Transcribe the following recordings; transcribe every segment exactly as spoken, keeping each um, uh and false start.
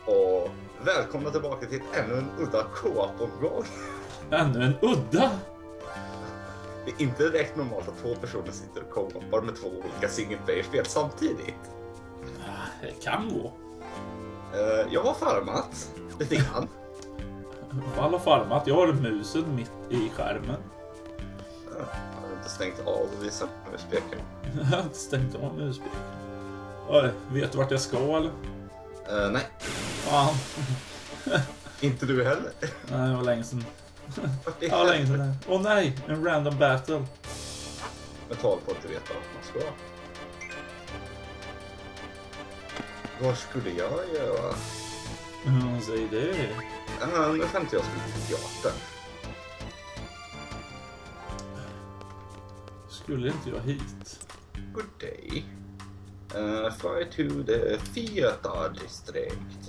Och välkomna tillbaka till ännu en udda co-op-omgång. Ännu en udda? Det är inte direkt normalt att två personer sitter och co-opar med två olika single player-spel samtidigt. Det kan gå. Uh, jag har farmat lite grann. Vad har farmat? Jag har musen mitt i skärmen. Uh, jag har inte stängt av och visat muspeken. Jag har inte stängt av muspeken. Oj, vet du vart jag ska eller? Uh, nej. Fan. Inte du heller. Nej, det var länge sedan. Ja, länge sedan. Åh oh, nej, en random battle. Med tal på att inte veta vart man ska. Vad skulle jag göra? Mm, säg det. Uh, nu tänkte jag skulle till teatern. Skulle inte jag hit? Good day. Uh, fly to the Fiata district.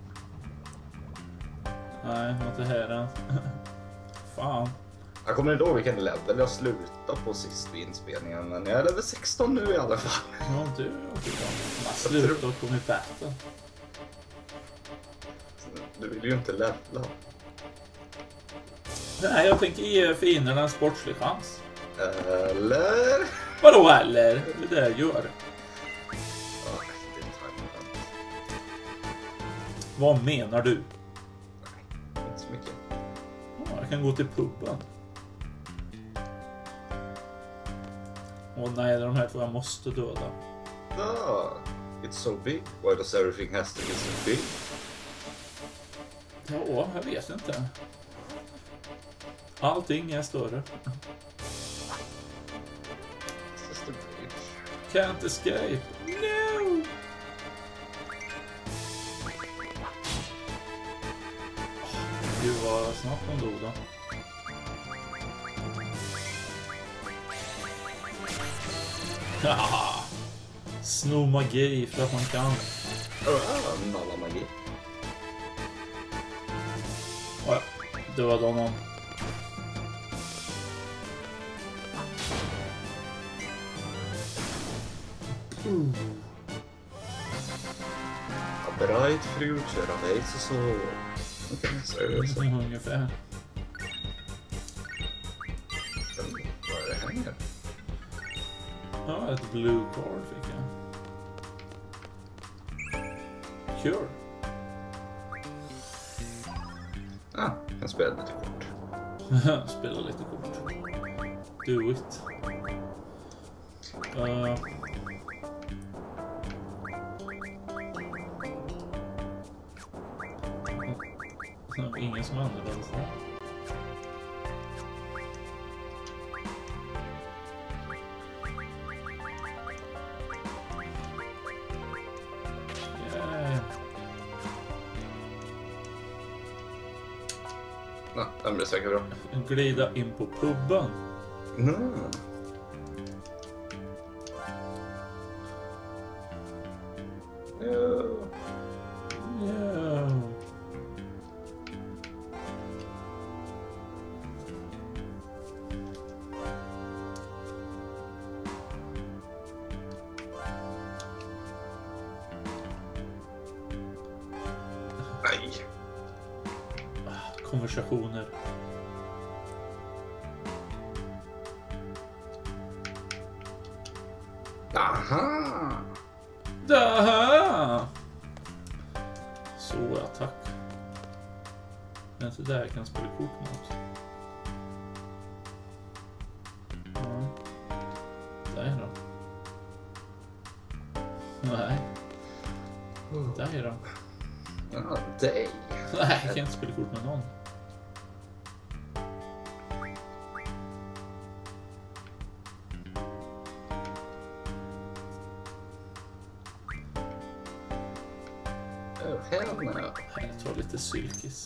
Nej, var inte här än. Fan. Jag kommer inte ihåg vilken level jag slutade på sist vid inspelningen, men jag är level sexton nu i alla fall. Ja, du är också bra. Man slutar och kommer i battle. Du vill ju inte levla. Nej, jag tänker ge fienderna en sportslig chans. Eller? Vadå eller? Det är det jag gör. Ja, det är tajmat. Vad menar du? Nej, inte så mycket. Oh, jag kan gå till puben. Åh oh, nej, det är de här två jag måste döda. Ah, it's so big. Why does everything has to be so big? Ja, jag vet inte. Allting är större. Just a bridge. Can't escape. No! Gud vad snabbt de dog då. Haha! Sno magi för att man kan. Ah, nalla magi. Oh, ja. Döda honom. Mm. A bright future awaits us all. Okej, så är det så. Ungefär. Vad är det här nu? Ja, ett blue card fick jag. Cure. Ah, jag spelar lite kort. Spela lite kort. Do it. Uh. Ingen som använder det. Yeah. Ja, den blir säkert bra. Glida in på puben. Mm. Ja. Yeah. Nej. Konversationer. Aha. Daha! Så attack. Det är inte där jag kan spela kort mot. Ja. Där då. Nej. Där då. Ja, dig. Nej, jag kan inte spela kort med någon. Oh, hell no. Jag tar lite sylkis.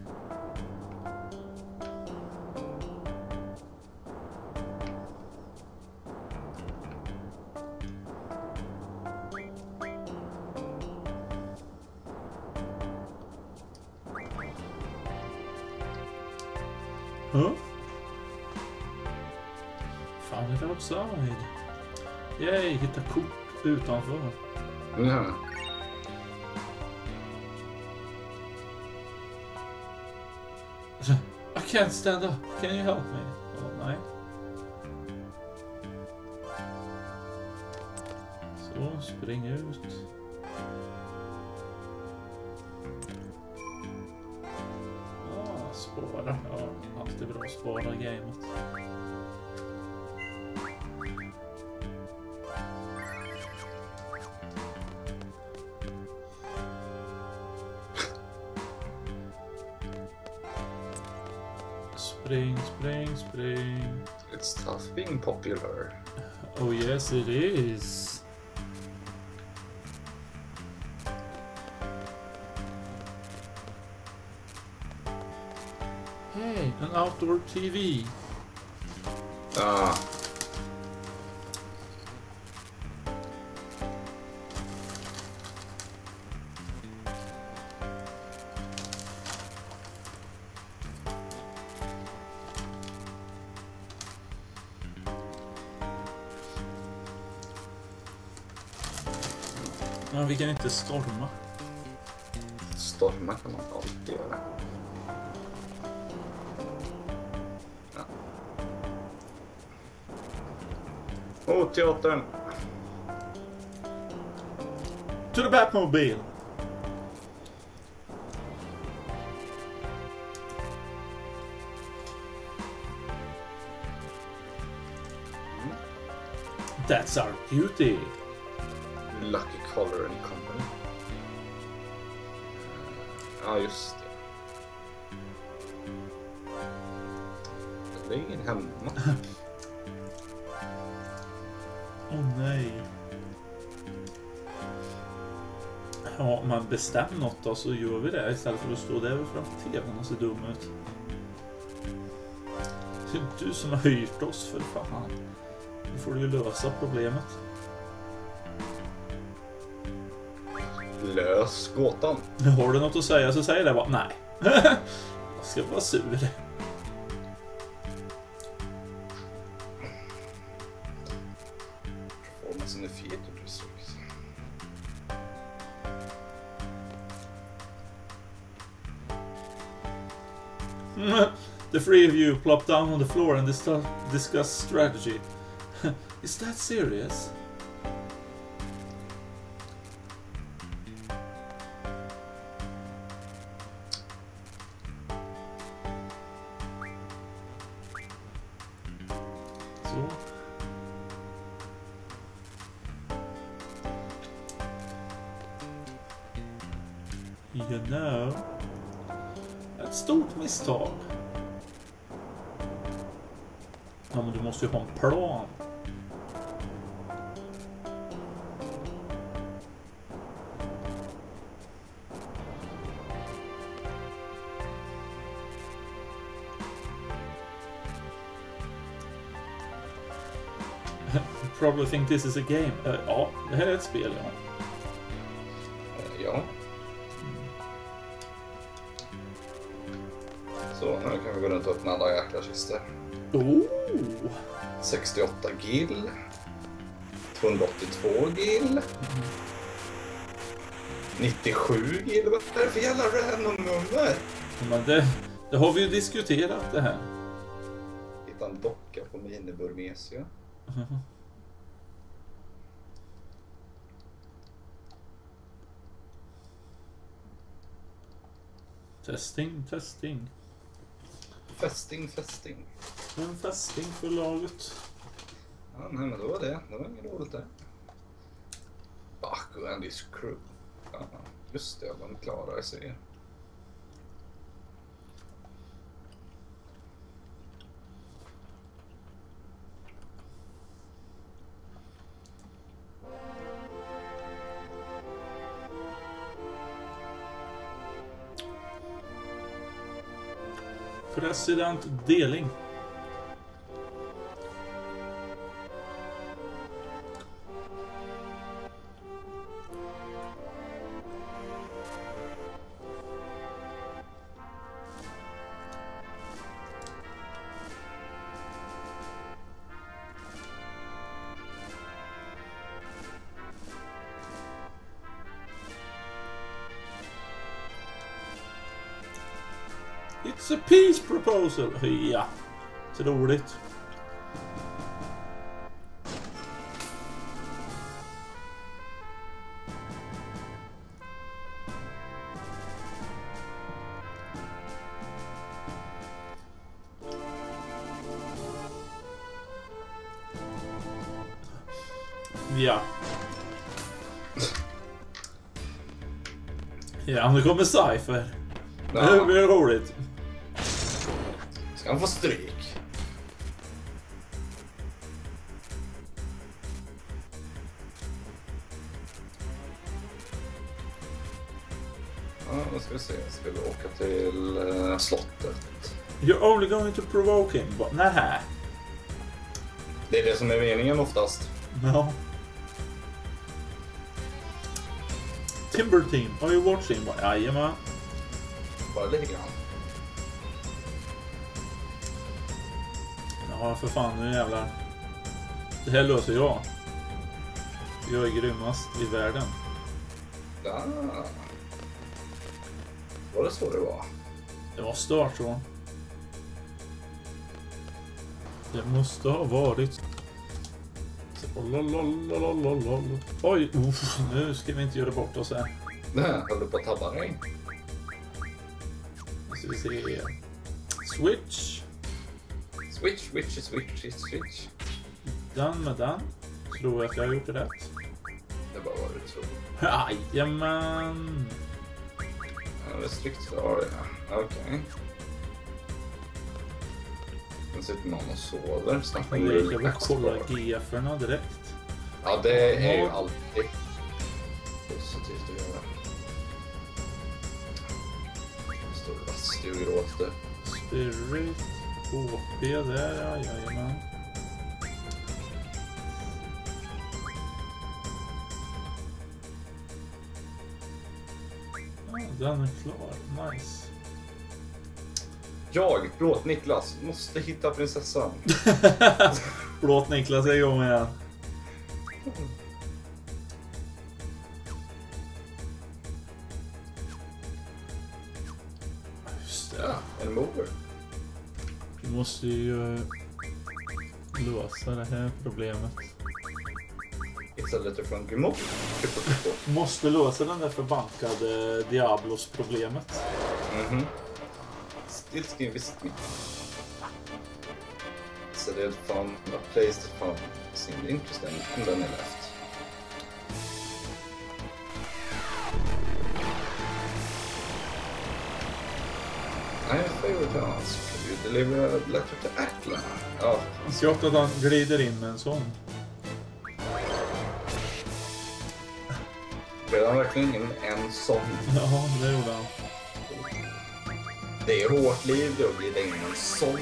Huh? Found it outside. Yay, hitta kort utanför. Ja. I can't stand up. Can you help me? Oh, nej. Så, spring ut. Ah, spara. Ja, alltid bra att spara gamet. Spring, spring, spring. It's tough being popular. Oh yes, it is. Hey, an outdoor T V. Ah. Men vi kan inte storma. Storma kan man alltid göra. Ja. Oh, teatern! To the Batmobile! That's our duty. Lucky Color and Company. Ja, just det. Det är ingen hemma. Åh oh, nej. Ja, man bestämmer något då så gör vi det istället för att stå där framför tvn och se dum ut. Det är du som har hyrt oss för fan. Nu får du ju lösa problemet. Lös gåtan. Har du något att säga så säg det bara. Nej. Jag ska vara sur. Performance in the theater district. The three of you plop down on the floor and dis discuss strategy. Is that serious? Så. You know. Ett stort misstag. Ja, men du måste ju ha en plan. You probably think this is a game. Uh, ja, det här är ett spel, ja. Ja. Så, nu kan vi gå runt och öppna alla jäkla kistor. Oh! sextioåtta gil. tvåhundraåttiotvå gil. nittiosju gil. Vad är det för jävla random nummer? Men det, det har vi ju diskuterat det här. Hitta en docka på miniburmesia. Mm-hmm. Testing, testing. Festing, festing. En festing för laget. Ja, nej, men då var det. Det var inget dåligt där. Baku and his crew. Ja, just det, de klarar sig. President Deling. It's a peace proposal. Ja, troligt. Ja. Ja, nu kommer Cypher. Ja. Det blir roligt. Ska han få stryk? Ja, då ska vi se. Ska vi åka till uh, slottet? You're only going to provoke him. But, nähä. Det är det som är meningen oftast. No. Timber Team, are you watching? Jajamän. Bara lite grann. Ja, för fan, nu jävlar. Det här löser jag. Jag är grymmast i världen. Ja. Var det så det var? Det var stört så. Det måste ha varit. Oj, uff, nu ska vi inte göra bort oss här. Nej, höll du på att tabba dig? Nu ska vi se. Switch. Switch, switch, switch, switch. Den med den. Tror jag att jag har gjort det rätt. Det bara var det så. Jajamän. Ja, det är strikt klar, ja. Okej. Okay. Den sitter någon och sover. Snart Jag vill väl kolla G F-erna direkt. Ja, det är ju alltid positivt att göra. Det står rastig och gråter. Spirit. H P där, ja, jajamän. Ja, den är klar. Nice. Jag, Blåt Niklas, måste hitta prinsessan. Blåt Niklas är igång igen. Just det. Ja, en mover. Vi måste ju lösa det här problemet. It's a letter from Grimot. Måste lösa den där förbankade Diablos-problemet. Mhm. Still skin visit me. So they had found a place that found seemed interesting and then they left. I have a favorite house. Could you deliver a letter to Atla? Ja. Skott att han glider in med en sån. Blev han verkligen in en sån? Ja, det gjorde han. Det är hårt liv då, blir det in en sån.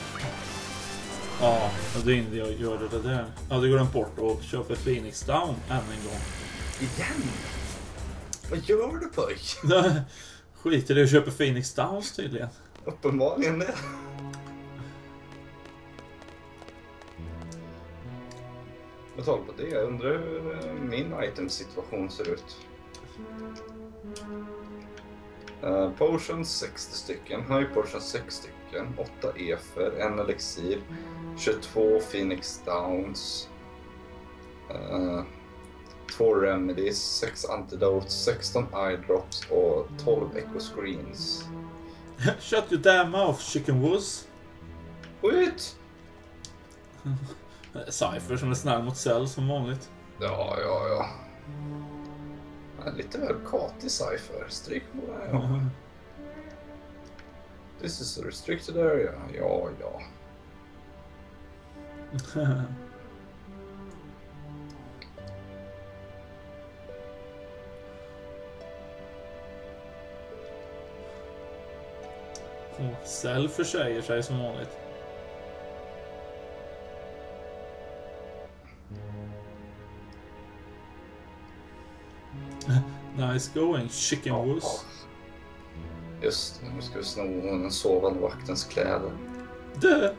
Ja, och det är inte jag gör det där. Ja, det går den bort och köper Phoenix Down än en gång. Igen? Vad gör du pojk? Skiter i att köpa Phoenix Downs tydligen. Uppenbarligen det. Med tal på det, jag undrar hur min item-situation ser ut. Uh, potions sextio stycken, high potions sex stycken, åtta efer, en elixir, tjugotvå Phoenix Downs, uh, två remedies, sex antidotes, sexton eye drops och tolv echo screens. Shut your damn mouth, chicken wuss. Skjut! Cypher som är snäll mot Cell som vanligt. Ja, ja, ja. Ja, lite väl katig Cypher. Stryk på det, ja. This is a restricted area. Ja, ja. Och Cell försäger sig som vanligt. Nice going, chicken wuss. Just nu ska vi sno den sovande vaktens kläder. Dö!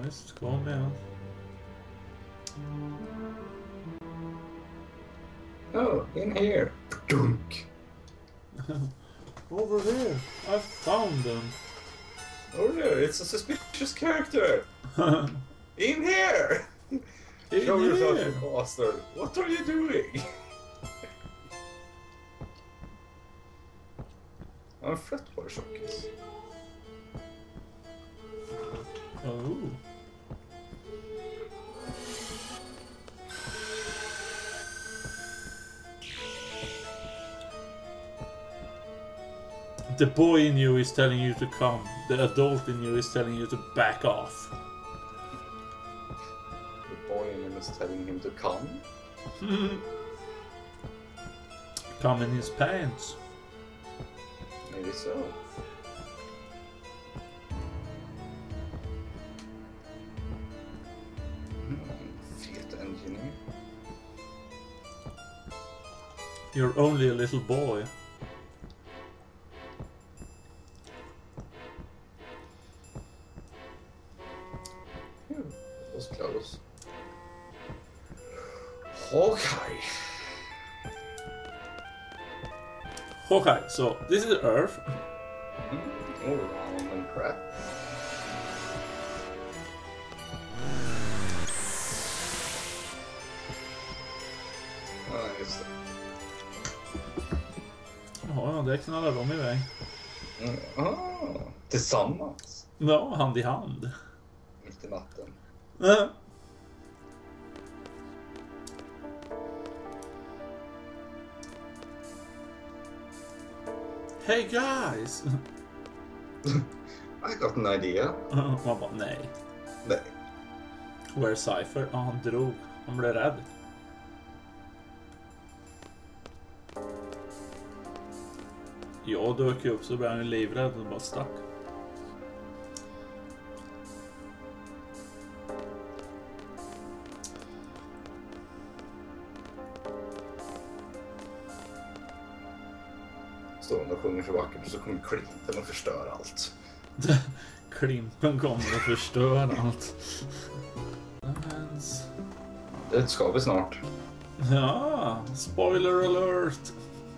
visst, kom igen. Oh, in here. Dunk. Over here, I found them. Over there, it's a suspicious character. In here. In Show yourself, here. you bastard. What are you doing? I'm fett på det, tjockis. Oh. The boy in you is telling you to come. The adult in you is telling you to back off. The boy in him is telling him to come. Come in his pants. Maybe so. Fet engineer. You're only a little boy. Phew, that was close. Okay. Okay, so this is Earth. Mm, all round and crap. Ja, just det. Ja, det knallar de iväg. Mm, ah, tillsammans. Ja, hand i hand. Mitt i natten. Äh. Hey guys! I got an idea. Man bara, nej. Nej. Where Cypher? Ja, han drog. Han blev rädd. Jag dök upp så blev han livrädd och bara stack. Står hon och sjunger så vackert och så kommer Klimpen och förstör allt. Klimpen kommer och förstör allt. Det ska vi snart. Ja, spoiler alert.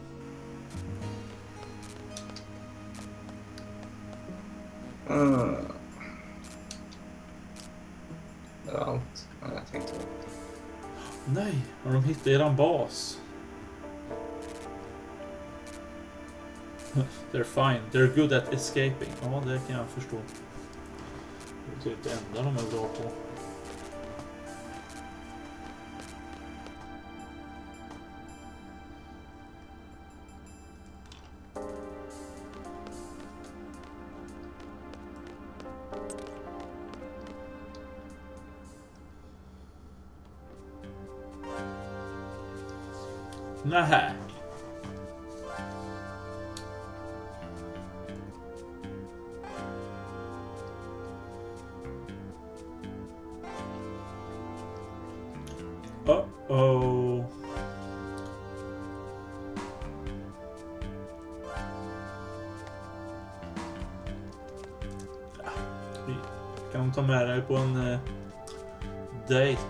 Mm. Det är allt. Nej, jag tänkte inte. Nej, har de hittat eran bas? They're fine. They're good at escaping. Ja, det kan jag förstå. Det är typ det enda de är bra på. Nähä. Uh-oh. Vi kan ta med dig på en uh, dejt.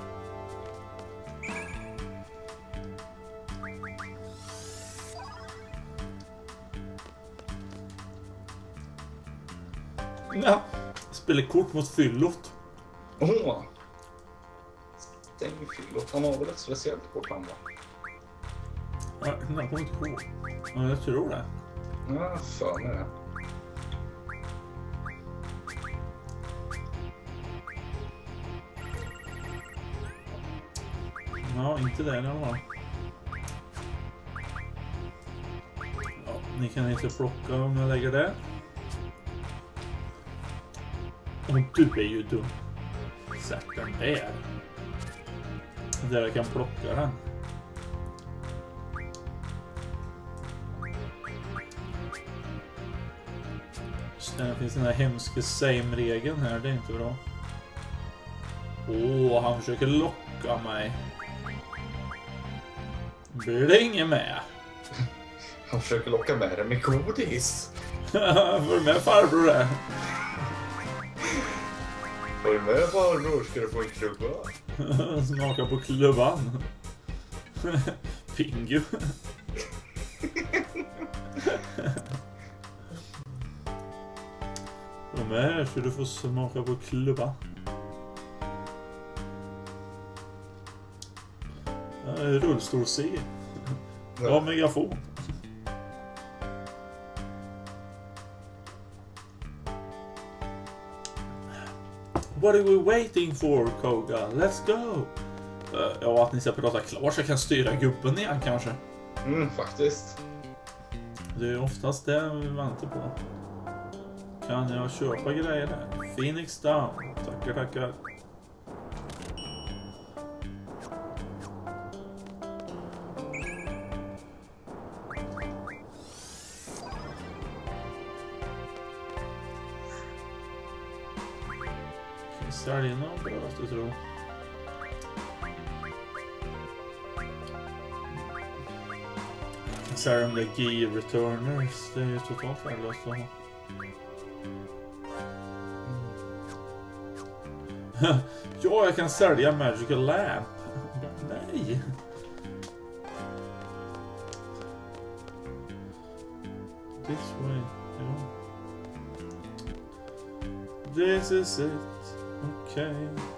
Ja, spelar kort mot fyllot. Åh! Oh. Stäng fyllot. Han har väl ett speciellt kort han va? Ja, jag kommer inte ihåg. Ja, jag tror det. Ja, för mig det. Ja, inte det i alla fall. Ja, ni kan inte plocka om jag lägger det. Och du är ju dum. Sätt den där. Där jag kan plocka den. Just det, finns den här hemska same-regeln här. Det är inte bra. Åh, oh, han försöker locka mig. Blir det ingen med? Han försöker locka med det med godis. För med farbror där. Var du med farbror? Ska du få en klubba? Smaka på klubban. Pingu. Var med så du får smaka på klubba. Rullstol C. Ja, megafon. What are we waiting for, Koga? Let's go! Uh, ja, att ni ska prata klart så jag kan styra gubben igen kanske. Mm, faktiskt. Det är oftast det vi väntar på. Kan jag köpa grejer där? Phoenix Down. Tackar, tackar. Sälja någon bra, du tror. Sälja de där G returners. Det är ju totalt värdelöst att ha. Ja, jag kan sälja Magical Lamp. Nej. This way. Ja. This is it. Okay.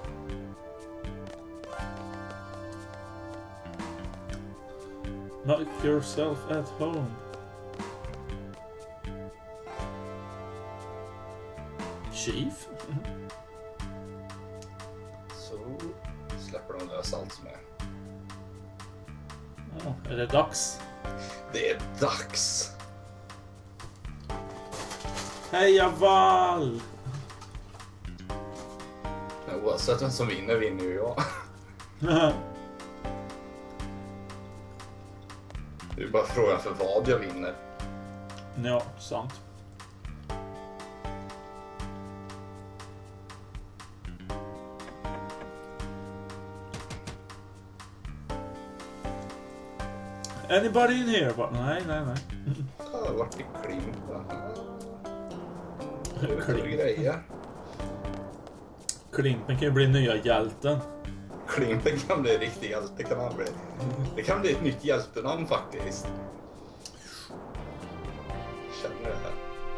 Make yourself at home. Chief? Så släpper de lös allt som är. Oh, är det dags? Det är dags! Heja Val! Men oavsett vem som vinner, vinner ju jag. Det är bara frågan för vad jag vinner. Ja, sant. Anybody in here? But, nej, nej, nej. Ja, vart är Klimp? Det är Klimp. grejer. Klimpen kan ju bli nya hjälten. Klimpen kan bli en riktig hjälte, kan han bli. Det kan bli ett nytt hjältenamn faktiskt. Känner det här.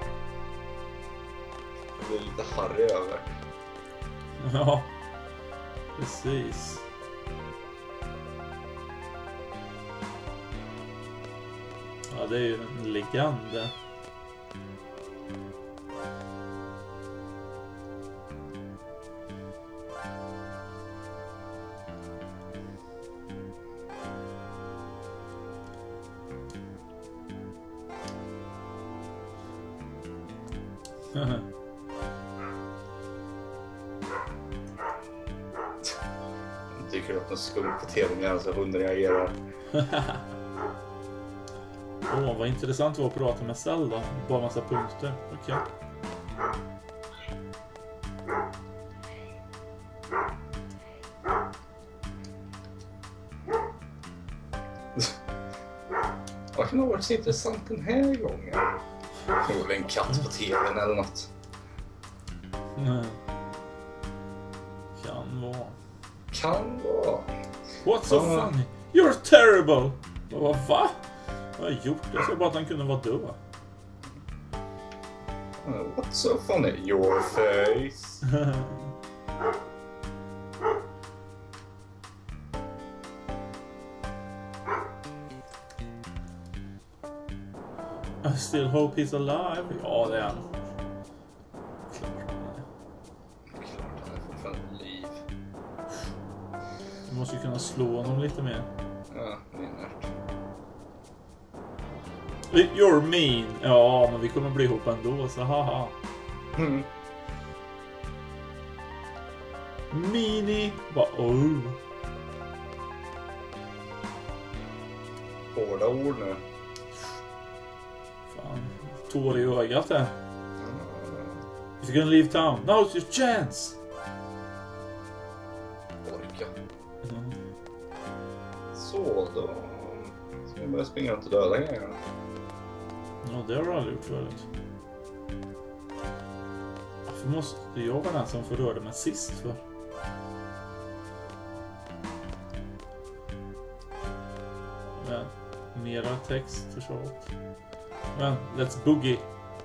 Det blir lite Harry över. Ja, precis. Ja, det är ju en legend. Dyker upp en skugg på tvn medan så hunden reagerar. Åh, oh, vad intressant det var att prata med Cell då. Bara massa punkter. Okej. Okay. Vad kan ha varit så intressant den här gången? Det var en katt på tvn eller något. Nej. Kan vara. Kan vara. What's so uh. funny? You're terrible! Vad va? Vad har jag gjort? Jag sa bara att han kunde vara död. Uh, what's so funny? Your face. I still hope he's alive. Ja, det är han. Klart han är fortfarande liv. Du måste ju kunna slå honom lite mer. Ja, det är närt. You're mean. Ja, men vi kommer bli ihop ändå, så haha. Mm. Mini. Bara, oh. Hårda ord nu. Fan, tår i ögat där. Mm. If you're gonna leave town, now's your chance. Orka. Mm. Så då. Ska vi börja springa runt och döda grejerna? Ja, det har du aldrig gjort förut. Varför måste jag vara den som förrörde mig sist för? Men, mera text förstås. Men, let's boogie.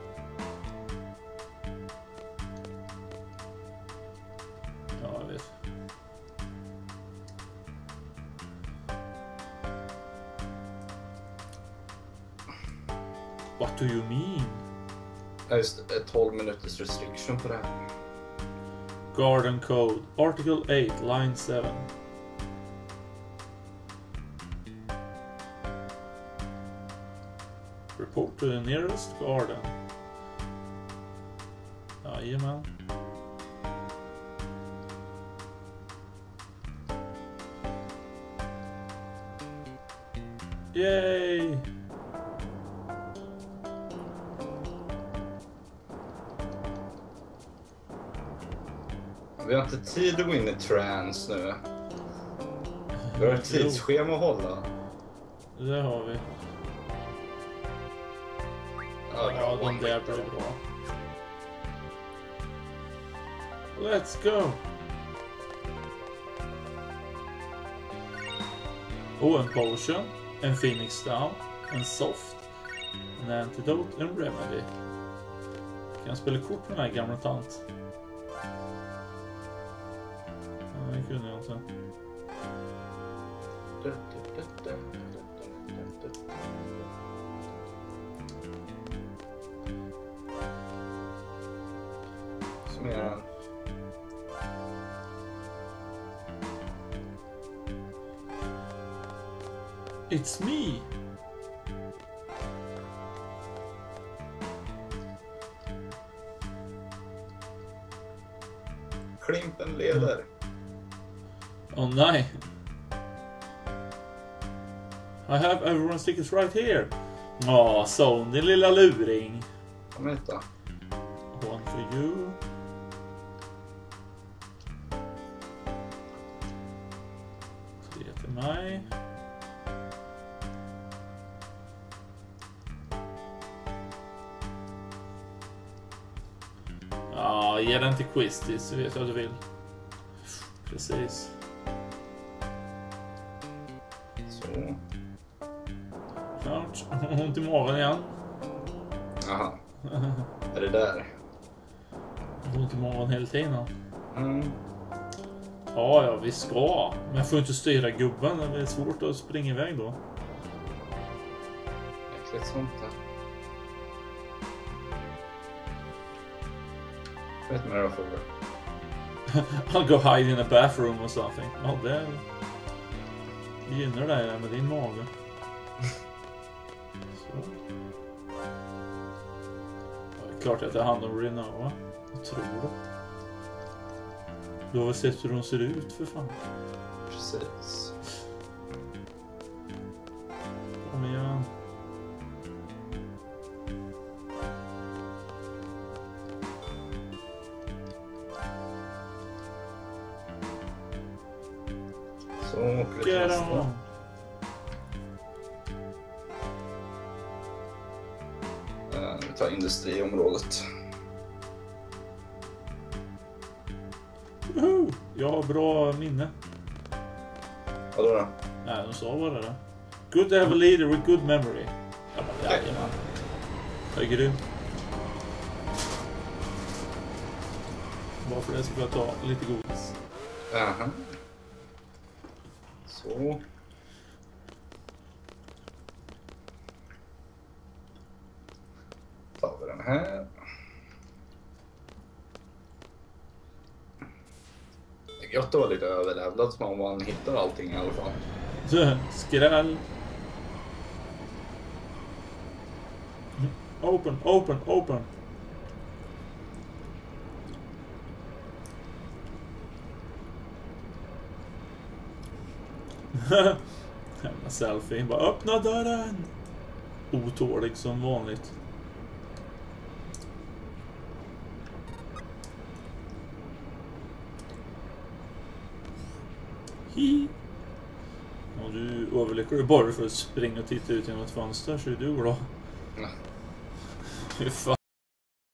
Ja, jag vet. What do you mean? Ja, just det, tolv minuters restriction på det här. Garden Code, Article eight, Line seven. Report to the nearest garden. Jajamän. Yay! Vi har inte tid att gå in i trance nu. Vi har ett tidsschema att hålla. Det har vi. Ja, ja den där blir bra. Let's go! Oh, en potion, en Phoenix Down, en soft, en antidote, en remedy. Kan jag spela kort med den här gamla tant? Ja, det kunde jag inte. Som är... It's me! Klimpen leder. Åh oh, nej! I have everyone's tickets right here. Åh, oh, son, din lilla luring. Kom hit då. One for you. Tre till mig. Ja, ge den till Quistis så vet jag vad du vill. Precis. Så. Ouch. Ont i magen igen. Aha. Är det där? Ont i magen hela tiden. Mm. Ja, ja, vi ska. Men jag får inte styra gubben. Det är svårt att springa iväg då. Äckligt sånt där. Vet man vad jag frågar? I'll go hide in a bathroom or something. Ja, det gynnar dig med din mage. Så. Ja, det är klart att jag tar hand om Renova. Jag tror det. Du har väl sett hur hon ser ut för fan. Precis. Kom igen. Så åker vi till nästa. Uh, vi tar industriområdet. Woho! Jag har bra minne. Vadå då? Nej, de sa bara det. Good to have a leader with good memory. Ja, men jajamän. Jag är grym. Bara för det ska jag ta lite godis. Aha. Så. Tar vi den här. Det är gött att vara lite överlevlad så man hittar allting i alla fall. Skräll. Open, open, open. Jävla selfie. Bara öppna dörren. Otålig som vanligt. Hi. Och du överlever du bara för att springa och titta ut genom ett fönster så är du glad. Ja. Fy fan.